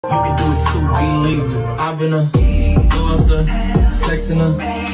You can do it too, believe it. I've been a go up the, sexing her.